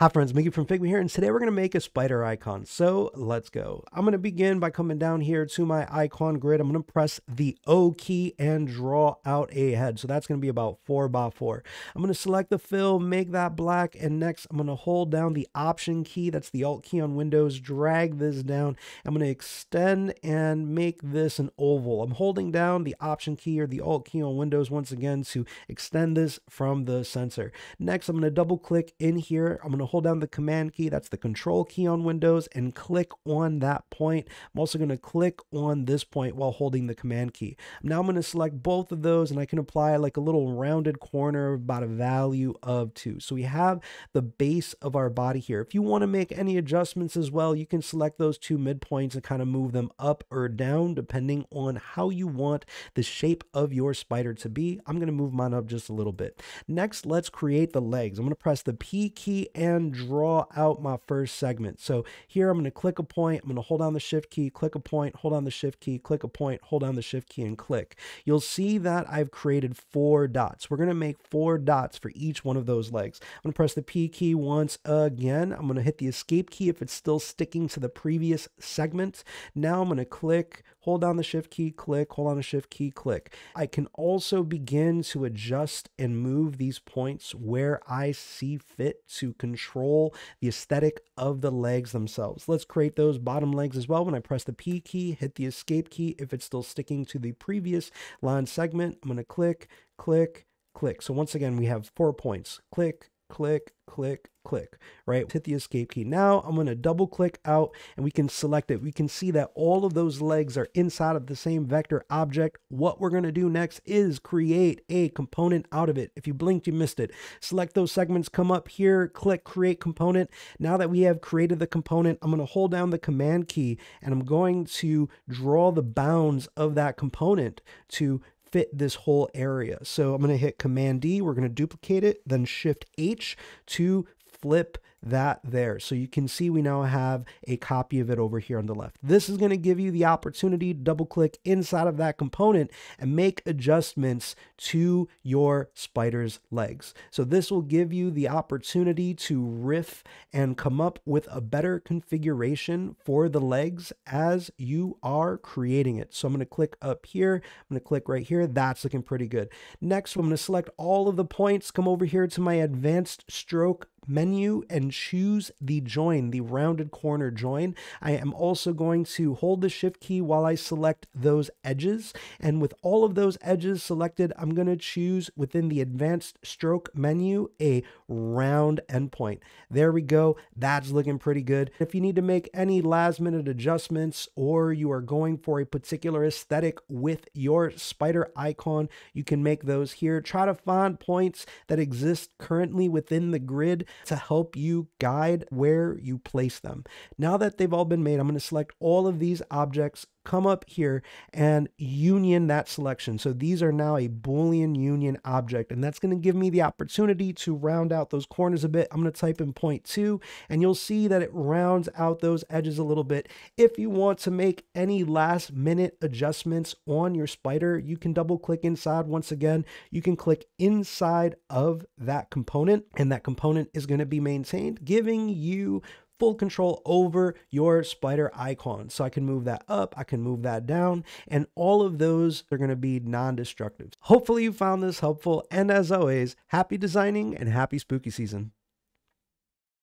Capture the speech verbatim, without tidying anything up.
Hi friends, Mickey from Figma here, and today we're going to make a spider icon. So let's go. I'm going to begin by coming down here to my icon grid. I'm going to press the O key and draw out a head. So that's going to be about four by four. I'm going to select the fill, make that black, and next I'm going to hold down the Option key. That's the Alt key on Windows. Drag this down. I'm going to extend and make this an oval. I'm holding down the Option key or the Alt key on Windows once again to extend this from the sensor. Next, I'm going to double click in here. I'm going to hold down the Command key, that's the Control key on Windows, and click on that point. I'm also going to click on this point while holding the Command key. Now I'm going to select both of those, and I can apply like a little rounded corner about a value of two. So we have the base of our body here. If you want to make any adjustments as well, you can select those two midpoints and kind of move them up or down depending on how you want the shape of your spider to be. I'm going to move mine up just a little bit. Next, let's create the legs. I'm going to press the P key and draw out my first segment. So here I'm going to click a point, I'm going to hold down the Shift key, click a point, hold down the Shift key, click a point, hold down the Shift key, and click. You'll see that I've created four dots. We're going to make four dots for each one of those legs. I'm going to press the P key once again. I'm going to hit the Escape key if it's still sticking to the previous segment. Now I'm going to click, hold down the Shift key, click, hold down the Shift key, click. I can also begin to adjust and move these points where I see fit to control the aesthetic of the legs themselves. Let's create those bottom legs as well. When I press the P key, hit the Escape key if it's still sticking to the previous line segment. I'm going to click, click, click. So once again, we have four points. Click, click, click, click, right? Hit the Escape key. Now I'm going to double click out and we can select it. We can see that all of those legs are inside of the same vector object. What we're going to do next is create a component out of it. If you blinked, you missed it. Select those segments, come up here, click Create Component. Now that we have created the component, I'm going to hold down the Command key and I'm going to draw the bounds of that component to fit this whole area. So I'm going to hit Command D, we're going to duplicate it, then Shift H to flip that there. So you can see we now have a copy of it over here on the left. This is going to give you the opportunity to double click inside of that component and make adjustments to your spider's legs. So this will give you the opportunity to riff and come up with a better configuration for the legs as you are creating it. So I'm going to click up here. I'm going to click right here. That's looking pretty good. Next, I'm going to select all of the points, come over here to my advanced stroke menu and choose the join, the rounded corner join. I am also going to hold the Shift key while I select those edges. And with all of those edges selected, I'm going to choose within the advanced stroke menu a round endpoint. There we go. That's looking pretty good. If you need to make any last minute adjustments or you are going for a particular aesthetic with your spider icon, you can make those here. Try to find points that exist currently within the grid to help you guide where you place them. Now that they've all been made, I'm going to select all of these objects, come up here and union that selection. So these are now a Boolean union object, and that's going to give me the opportunity to round out those corners a bit. I'm going to type in point two and you'll see that it rounds out those edges a little bit. If you want to make any last minute adjustments on your spider, you can double click inside. Once again, you can click inside of that component and that component is going to be maintained, giving you full control over your spider icon. So I can move that up, I can move that down, and all of those are going to be non-destructive. Hopefully you found this helpful, and as always, happy designing and happy spooky season.